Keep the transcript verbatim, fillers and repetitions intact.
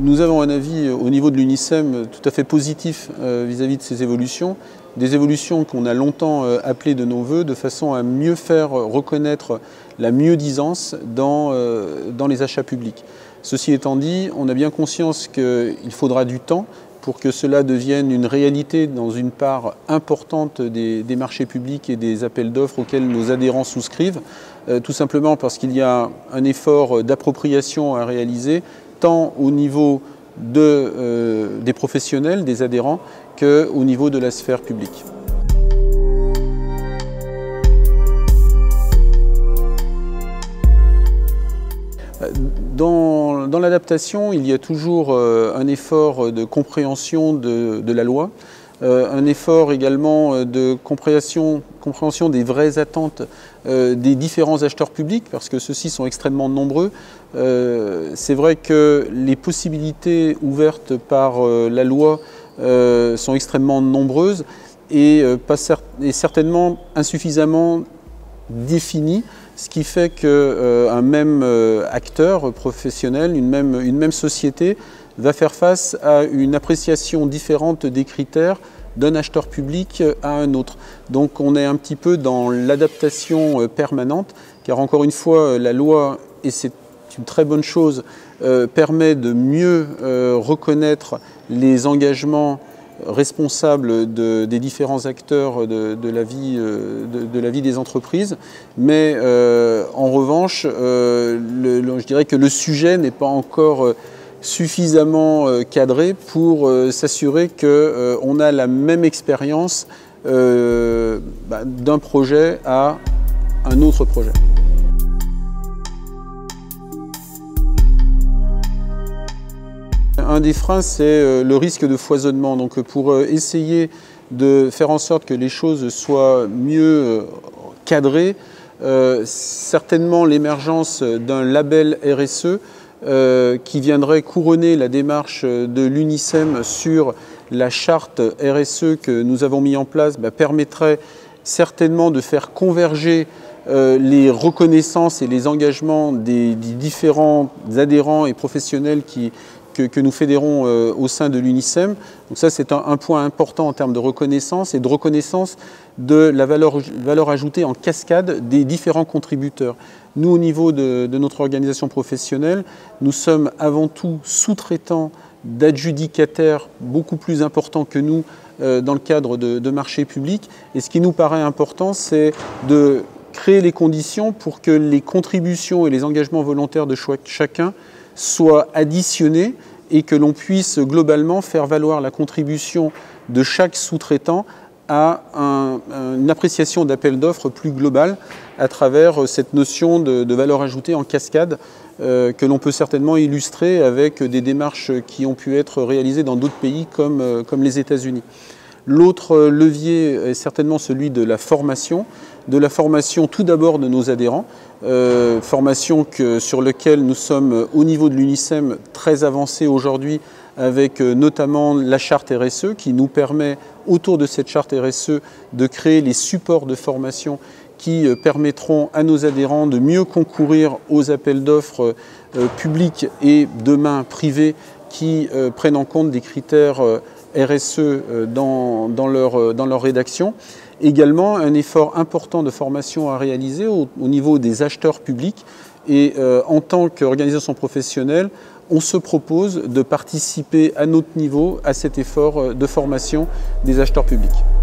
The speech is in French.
Nous avons un avis au niveau de l'UNICEM tout à fait positif vis-à-vis de ces évolutions, des évolutions qu'on a longtemps appelées de nos voeux, de façon à mieux faire reconnaître la mieux-disance dans, dans les achats publics. Ceci étant dit, on a bien conscience qu'il faudra du temps pour que cela devienne une réalité dans une part importante des, des marchés publics et des appels d'offres auxquels nos adhérents souscrivent, euh, tout simplement parce qu'il y a un effort d'appropriation à réaliser, tant au niveau de, euh, des professionnels, des adhérents, qu'au niveau de la sphère publique. Dans, dans l'adaptation, il y a toujours euh, un effort de compréhension de, de la loi, euh, un effort également de compréhension, compréhension des vraies attentes euh, des différents acheteurs publics, parce que ceux-ci sont extrêmement nombreux. Euh, c'est vrai que les possibilités ouvertes par euh, la loi euh, sont extrêmement nombreuses et, euh, pas cer et certainement insuffisamment définies. Ce qui fait qu'un euh, même euh, acteur professionnel, une même, une même société, va faire face à une appréciation différente des critères d'un acheteur public à un autre. Donc on est un petit peu dans l'adaptation euh, permanente, car encore une fois, la loi, et c'est une très bonne chose, euh, permet de mieux euh, reconnaître les engagements responsables de, des différents acteurs de, de, la vie, de, de la vie des entreprises, mais euh, en revanche, euh, le, le, je dirais que le sujet n'est pas encore suffisamment cadré pour euh, s'assurer qu'on euh, a la même expérience euh, bah, d'un projet à un autre projet. Un des freins, c'est le risque de foisonnement. Donc pour essayer de faire en sorte que les choses soient mieux cadrées, euh, certainement l'émergence d'un label R S E euh, qui viendrait couronner la démarche de l'UNICEM sur la charte R S E que nous avons mis en place bah, permettrait certainement de faire converger euh, les reconnaissances et les engagements des, des différents adhérents et professionnels qui Que, que nous fédérons euh, au sein de l'UNICEM. Donc ça, c'est un, un point important en termes de reconnaissance et de reconnaissance de la valeur, valeur ajoutée en cascade des différents contributeurs. Nous, au niveau de, de notre organisation professionnelle, nous sommes avant tout sous-traitants d'adjudicataires beaucoup plus importants que nous euh, dans le cadre de, de marchés publics. Et ce qui nous paraît important, c'est de créer les conditions pour que les contributions et les engagements volontaires de chacun soient additionnés et que l'on puisse globalement faire valoir la contribution de chaque sous-traitant à un, une appréciation d'appel d'offres plus globale à travers cette notion de, de valeur ajoutée en cascade euh, que l'on peut certainement illustrer avec des démarches qui ont pu être réalisées dans d'autres pays comme, euh, comme les États-Unis. L'autre levier est certainement celui de la formation, de la formation tout d'abord de nos adhérents, euh, formation que, sur laquelle nous sommes au niveau de l'UNICEM très avancés aujourd'hui avec euh, notamment la charte R S E qui nous permet autour de cette charte R S E de créer les supports de formation qui euh, permettront à nos adhérents de mieux concourir aux appels d'offres euh, publics et demain privés qui euh, prennent en compte des critères euh, R S E dans, dans, leur, dans leur rédaction. Également, un effort important de formation à réaliser au, au niveau des acheteurs publics. Et euh, en tant qu'organisation professionnelle, on se propose de participer à notre niveau à cet effort de formation des acheteurs publics.